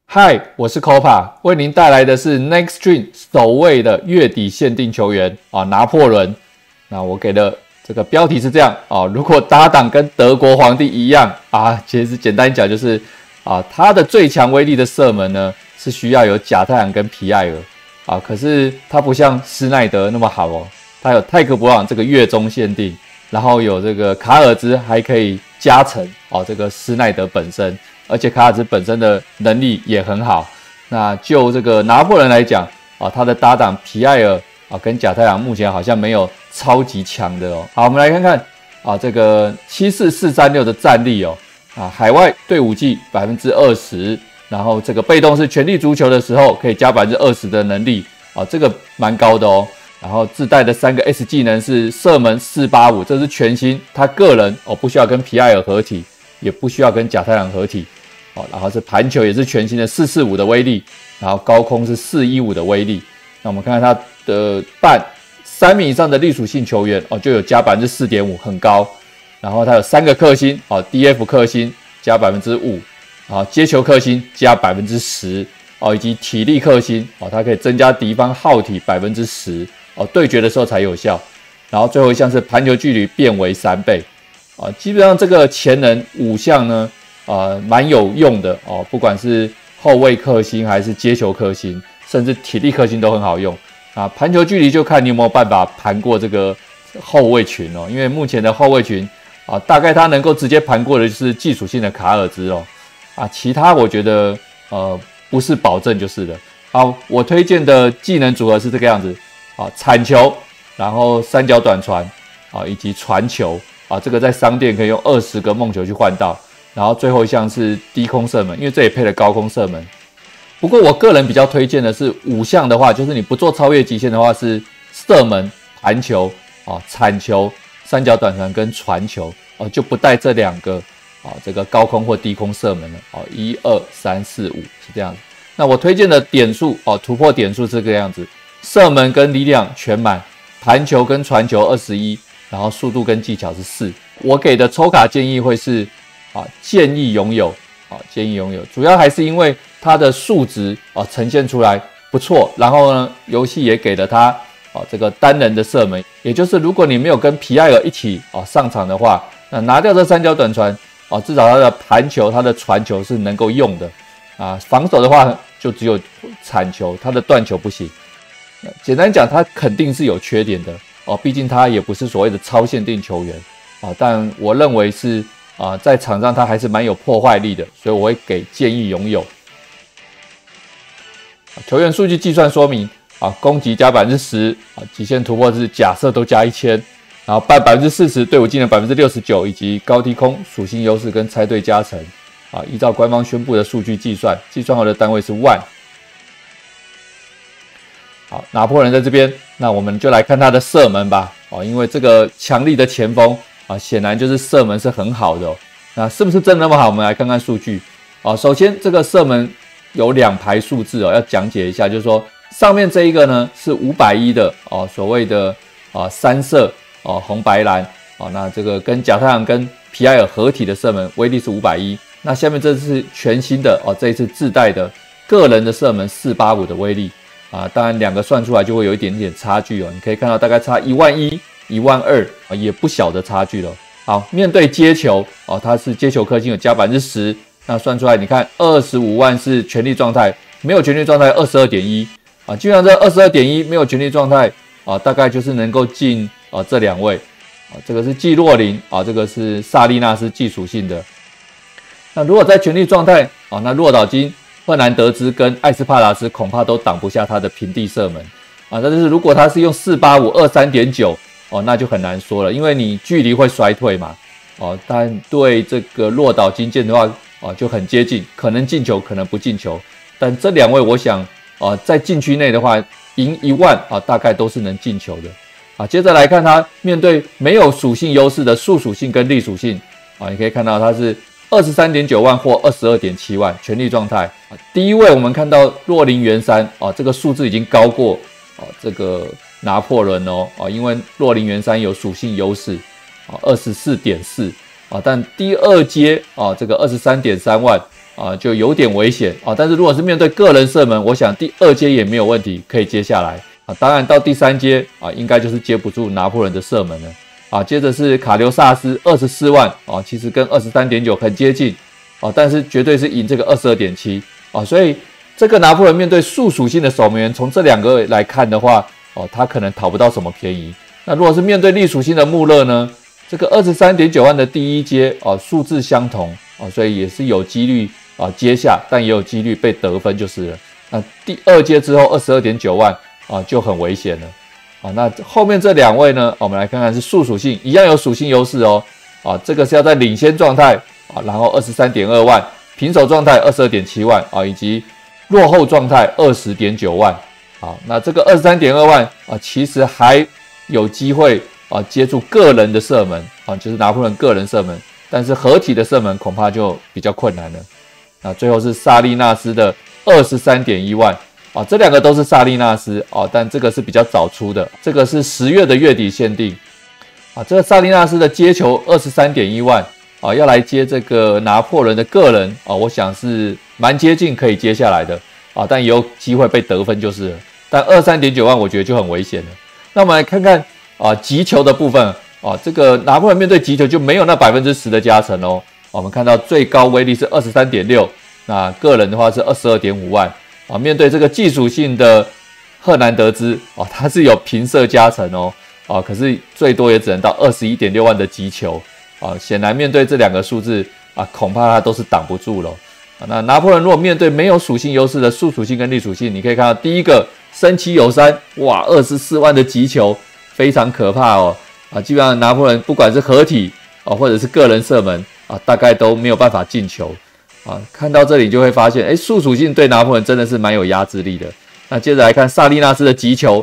嗨，我是 Copa， 为您带来的是 Next Stream 首位的月底限定球员拿破仑。那我给的这个标题是这样如果搭档跟德国皇帝一样其实简单讲就是他的最强威力的射门呢是需要有甲太阳跟皮埃尔可是他不像施耐德那么好他有泰克伯朗这个月中限定，然后有这个卡尔兹还可以加成这个施耐德本身。而且卡尔兹本身的能力也很好。那就这个拿破仑来讲他的搭档皮埃尔跟甲太阳目前好像没有超级强的好，我们来看看这个74436的战力海外对武技 20%， 然后这个被动是全力足球的时候可以加 20% 的能力这个蛮高的然后自带的3个 S 技能是射门485，这是全新，他个人不需要跟皮埃尔合体，也不需要跟甲太阳合体然后是盘球也是全新的445的威力，然后高空是415的威力。那我们看看他的半3米以上的力属性球员就有加 4.5%， 很高。然后他有3个克星DF 克星加 5%， 然后接球克星加 10%， 以及体力克星它可以增加敌方耗体 10%， 对决的时候才有效。然后最后一项是盘球距离变为3倍基本上这个潜能5项呢蛮有用的不管是后卫克星还是接球克星，甚至体力克星都很好用盘球距离就看你有没有办法盘过这个后卫群因为目前的后卫群大概他能够直接盘过的就是技术性的卡尔兹其他我觉得不是保证就是的。好，我推荐的技能组合是这个样子铲球，然后三角短传以及传球这个在商店可以用20个梦球去换到。然后最后一项是低空射门，因为这也配了高空射门。不过我个人比较推荐的是5项的话，就是你不做超越极限的话是射门、盘球铲球、三角短传跟传球就不带这2个这个高空或低空射门了1、2、3、4、5是这样子。那我推荐的点数突破点数是这个样子：射门跟力量全满，盘球跟传球21，然后速度跟技巧是4。我给的抽卡建议会是建议拥有建议拥有，主要还是因为它的数值呈现出来不错，然后呢游戏也给了它这个单人的射门，也就是如果你没有跟皮埃尔一起上场的话，那拿掉这三角短传至少它的盘球、它的传球是能够用的防守的话就只有铲球，它的断球不行。简单讲，它肯定是有缺点的毕竟它也不是所谓的超限定球员但我认为是在场上他还是蛮有破坏力的，所以我会给建议拥有。球员数据计算说明攻击加 10%极限突破是假设都加1000，然后半 40%， 队伍技能 69%， 以及高低空属性优势跟猜对加成依照官方宣布的数据计算，计算后的单位是万。好，拿破仑在这边，那我们就来看他的射门吧因为这个强力的前锋显然就是射门是很好的那是不是真的那么好？我们来看看数据首先这个射门有2排数字要讲解一下，就是说上面这一个呢是510的所谓的3射红白蓝那这个跟甲太阳跟皮埃尔合体的射门威力是510，那下面这是全新的这一次自带的个人的射门485的威力当然2个算出来就会有一点点差距你可以看到大概差11000、12000也不小的差距了。好，面对接球它是接球克星有加 10%， 那算出来你看25万是全力状态，没有全力状态 22.1 基本上这 22.1 没有全力状态大概就是能够进这2位这个是季洛林这个是萨利纳斯技属性的。那如果在全力状态那洛岛金、赫南德兹跟艾斯帕拉斯恐怕都挡不下他的平地射门但是如果他是用485 23.9那就很难说了，因为你距离会衰退嘛但对这个洛岛金剑的话就很接近，可能进球可能不进球，但这2位我想在禁区内的话赢1万大概都是能进球的接着来看他面对没有属性优势的数属性跟力属性你可以看到他是 23.9 万或 22.7 万全力状态第一位我们看到洛林元山这个数字已经高过这个拿破仑因为洛林元山有属性优势24.4 啊，但第二阶啊这个 23.3 万啊就有点危险啊。但是如果是面对个人射门，我想第二阶也没有问题，可以接下来啊。当然到第三阶啊，应该就是接不住拿破仑的射门了啊。接着是卡留萨斯24万啊，其实跟 23.9 很接近啊，但是绝对是赢这个 22.7 啊。所以这个拿破仑面对速属性的守门员，从这两个来看的话，哦，他可能讨不到什么便宜。那如果是面对力属性的穆勒呢？这个 23.9 万的第一阶啊，数字相同啊，所以也是有几率啊接下，但也有几率被得分就是了。那第二阶之后 22.9 万啊就很危险了啊。那后面这两位呢，我们来看看是速属性，一样有属性优势哦啊。这个是要在领先状态啊，然后 23.2 万，平手状态 22.7 万啊，以及落后状态 20.9 万。好，那这个 23.2 万啊，其实还有机会啊接住个人的射门啊，就是拿破仑个人射门，但是合体的射门恐怕就比较困难了。啊，最后是萨利纳斯的 23.1 万啊，这两个都是萨利纳斯啊，但这个是比较早出的，这个是10月的月底限定啊。这个萨利纳斯的接球 23.1 万啊，要来接这个拿破仑的个人啊，我想是蛮接近可以接下来的啊，但也有机会被得分就是了。但 23.9 万我觉得就很危险了。那我们来看看啊击球的部分啊，这个拿破仑面对击球就没有那 10% 的加成哦。我们看到最高威力是 23.6， 那个人的话是 22.5 万啊。面对这个技术性的赫南德兹啊，他是有平射加成哦啊，可是最多也只能到 21.6 万的击球啊。显然面对这两个数字啊，恐怕他都是挡不住了啊。那拿破仑如果面对没有属性优势的速属性跟力属性，你可以看到第一个身骑有山，哇，24万的击球非常可怕哦啊。基本上拿破仑不管是合体啊，或者是个人射门啊，大概都没有办法进球啊。看到这里就会发现，速属性对拿破仑真的是蛮有压制力的。那接着来看萨利纳斯的击球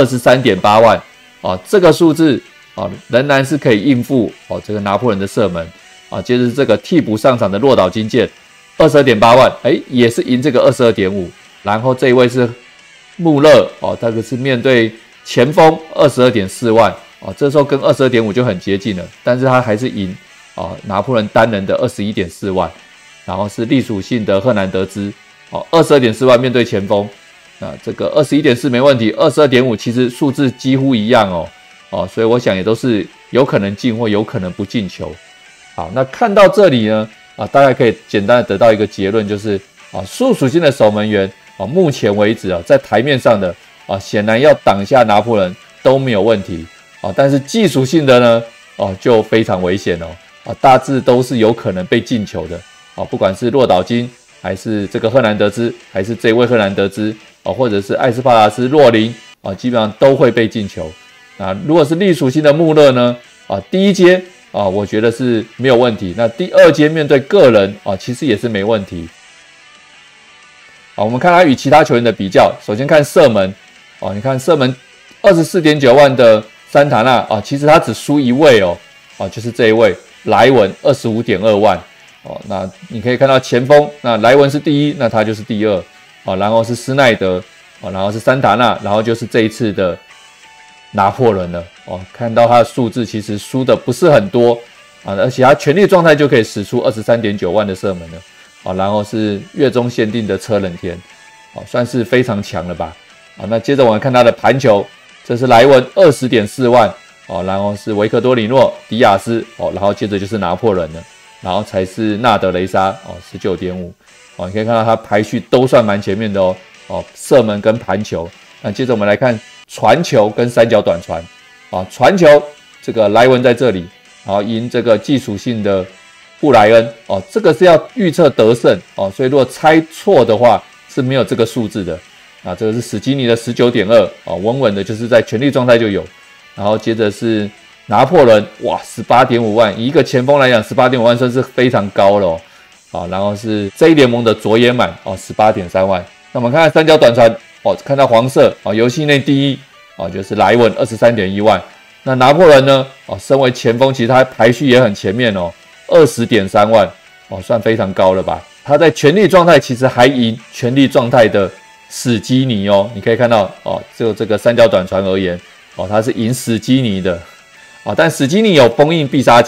23.8 万啊，这个数字啊仍然是可以应付哦这个拿破仑的射门啊。接着是这个替补上场的落岛金剑 22.8 万，也是赢这个 22.5。然后这一位是穆勒哦，这个是面对前锋 22.4 万啊，这时候跟 22.5 就很接近了，但是他还是赢啊拿破仑单人的 21.4 万。然后是力属性的赫南德兹哦 22.4 万面对前锋，那这个 21.4 没问题， 22.5 其实数字几乎一样哦，所以我想也都是有可能进或有可能不进球。好，那看到这里呢啊，大概可以简单的得到一个结论，就是啊速属性的守门员啊，目前为止啊在台面上的啊显然要挡下拿破仑都没有问题啊，但是技术性的呢就非常危险啊，大致都是有可能被进球的。不管是洛岛金还是这个赫南德兹，还是这位赫南德兹或者是艾斯帕拉斯、洛林基本上都会被进球。那如果是力属性的穆勒呢第一阶我觉得是没有问题。那第二阶面对个人其实也是没问题。我们看他与其他球员的比较，首先看射门你看射门 24.9 万的桑塔纳其实他只输一位就是这一位莱文 25.2 万。那你可以看到前锋，那莱文是第一，那他就是第二然后是施耐德然后是桑塔纳，然后就是这一次的拿破仑了看到他的数字其实输的不是很多而且他全力状态就可以使出 23.9 万的射门了然后是月中限定的车轮天算是非常强了吧那接着我们看他的盘球，这是莱文 20.4 万然后是维克多里诺、迪亚斯然后接着就是拿破仑了。然后才是纳德雷莎19.5你可以看到他排序都算蛮前面的射门跟盘球。那接着我们来看传球跟三角短传传球这个莱文在这里，然后赢这个技术性的布莱恩这个是要预测得胜所以如果猜错的话是没有这个数字的这个是史基尼的 19.2稳稳的就是在全力状态就有。然后接着是拿破仑，哇 18.5 万，以一个前锋来讲 18.5 万算是非常高了然后是 J 联盟的佐野满18.3 万。那我们看看三角短传看到黄色游戏内第一就是莱文 23.1 万。那拿破仑呢身为前锋，其实他排序也很前面20.3 万算非常高了吧。他在全力状态其实还赢全力状态的史基尼你可以看到就这个三角短传而言他是赢史基尼的但史基尼有封印必杀技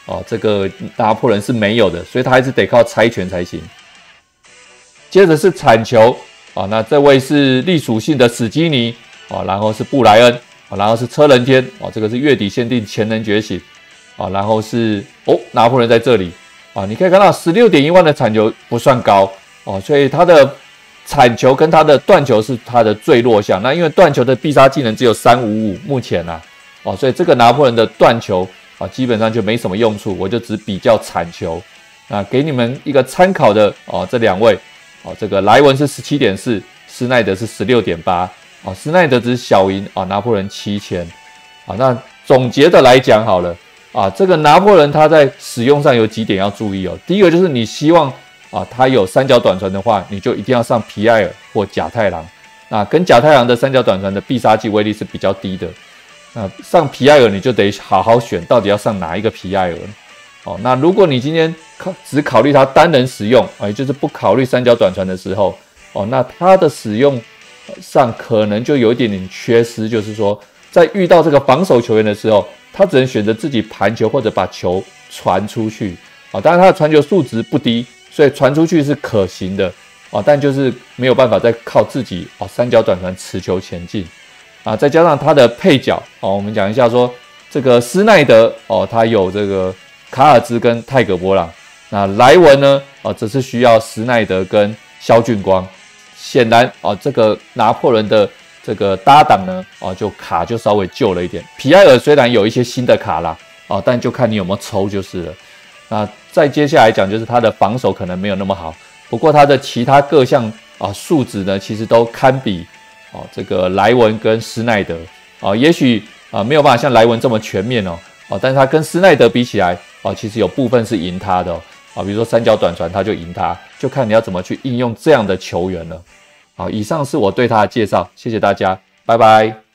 这个拿破仑是没有的，所以他还是得靠猜拳才行。接着是铲球那这位是力属性的史基尼然后是布莱恩然后是车轮天这个是月底限定潜能觉醒然后是拿破仑在这里你可以看到 16.1 万的铲球不算高所以他的铲球跟他的断球是他的最弱项。那因为断球的必杀技能只有355，目前所以这个拿破仑的断球基本上就没什么用处，我就只比较铲球。那给你们一个参考的这两位这个莱文是 17.4， 施耐德是 16.8。施耐德只是小赢拿破仑7000。那总结的来讲好了这个拿破仑他在使用上有几点要注意第一个就是你希望他有三角短传的话，你就一定要上皮埃尔或甲太郎。那跟甲太郎的三角短传的必杀技威力是比较低的。那上皮埃尔你就得好好选，到底要上哪一个皮埃尔那如果你今天只考虑他单人使用也就是不考虑三角短传的时候那他的使用上可能就有一点点缺失，就是说在遇到这个防守球员的时候，他只能选择自己盘球或者把球传出去当然他的传球数值不低，所以传出去是可行的但就是没有办法再靠自己三角短传持球前进再加上他的配角我们讲一下说这个施耐德他有这个卡尔兹跟泰格波朗，那莱文呢则是需要施耐德跟萧俊光。显然这个拿破仑的这个搭档呢就稍微旧了一点。皮埃尔虽然有一些新的卡啦但就看你有没有抽就是了。那再接下来讲就是他的防守可能没有那么好，不过他的其他各项数值呢其实都堪比这个莱文跟施耐德也许没有办法像莱文这么全面但是他跟施耐德比起来其实有部分是赢他的比如说三角短传他就赢他，就看你要怎么去应用这样的球员了。以上是我对他的介绍，谢谢大家，拜拜。